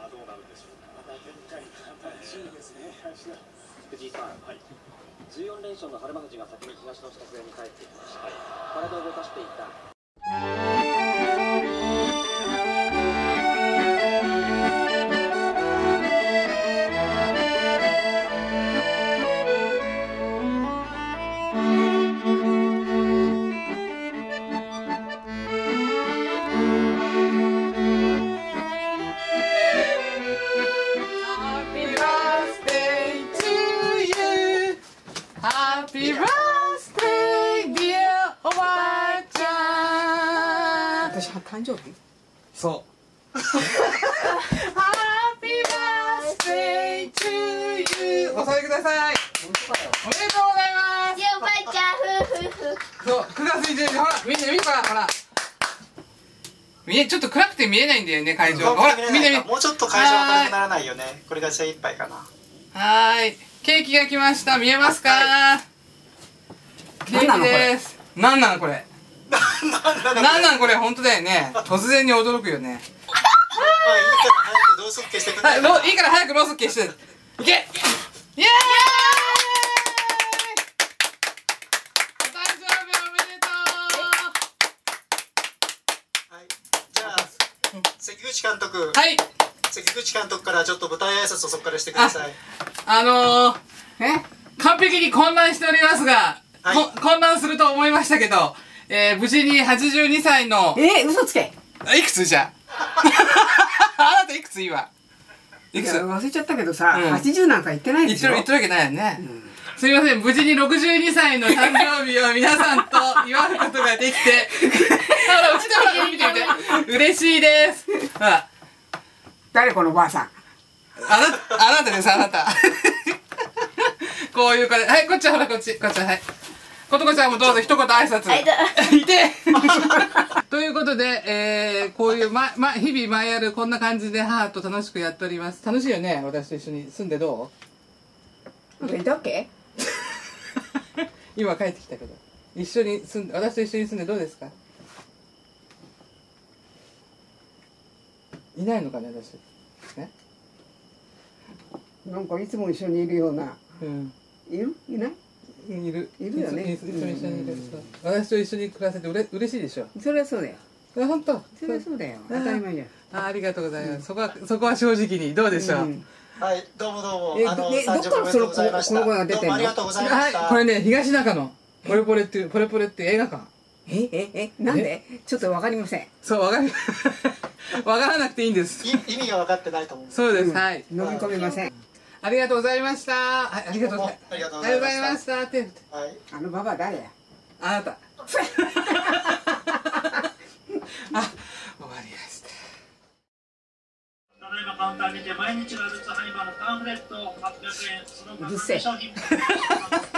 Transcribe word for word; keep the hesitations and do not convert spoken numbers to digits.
はどうなるんでしょうか。また展開が楽しみですね。 藤井さん、はい、じゅうよん連勝の春馬富士が先に東の支度部屋に帰ってきました。はい、体を動かしていた。 Happy birthday, dear おばあちゃん。 私誕生日？ そう。Happy birthday to you。お座りください。おめでとうございます。 おばあちゃん、ふふふ。 そう、くがつにじゅうにち、ほら、みんな見てほら、ほら。見え、ちょっと暗くて見えないんだよね、会場。ほら、みんな見。 もうちょっと会場明るくならないよね。これが精一杯かな。 はーい。ケーキが来ました。見えますか？ケーキです。なんなのこれ。なんなのこれ、本当だよね。突然に驚くよね。はい、ろいいから早くろうそく消して。いけ。イエーイ。お誕生日おめでとう。 はい。じゃあ関口監督。 はい。 関口監督からちょっと舞台挨拶をそこからしてください。 あのー、え完璧に混乱しておりますが、はい、混乱すると思いましたけど、えー、無事にはちじゅうにさいのえー、嘘つけ。 いくつじゃあなたいくつ今いくつ忘れちゃったけどさ、 うん、 はちじゅうなんか言ってないですよ。 言ってるわけないよね、うん、すみません、無事にろくじゅうにさいの誕生日を皆さんと祝うことができてほらうちでほら見てみて嬉しいです。ほら誰このおばあさん。 あなあなたですあなたこういう感じ。はい、こっちはほらこっちこっちははい。ことこちゃんもどうぞ一言挨拶。いてということで、えー、こういう、ま、ま、日々毎夜こんな感じで母と楽しくやっております。楽しいよね、私と一緒に住んでどう？なんかいたっけ？ 今帰ってきたけど。一緒に住んで、私と一緒に住んでどうですか？いないのかね、私。ね。 なんかいつも一緒にいるような。うん。いる？いない？ いる。 いるよね。 いつも一緒にいる。私と一緒に暮らせてうれ嬉しいでしょ。 それはそうだよ。 あ、本当。 それはそうだよ。当たり前じゃん。 あ、ありがとうございます。そこはそこは正直にどうでしょう。 はい、どうもどうも。 え、どっからそのこの声が出てるの？ ありがとうございました。 はい、これね、東中野ポレポレっていうポレポレっていう映画館。 えええ、なんで？ちょっとわかりません。 そう、わかりわからなくていいんです。 意味が分かってないと思う。 そうです。はい。 飲み込めません。 ありがとうございました。はい、ありがとうございました。ありがとうございました。手振って。 はい。 あのババア誰や？ あなた。あ、終わりました。 ただいまカウンターにて毎日がずつハニバのパンフレットはっぴゃくえん、そのうるせえ。 商品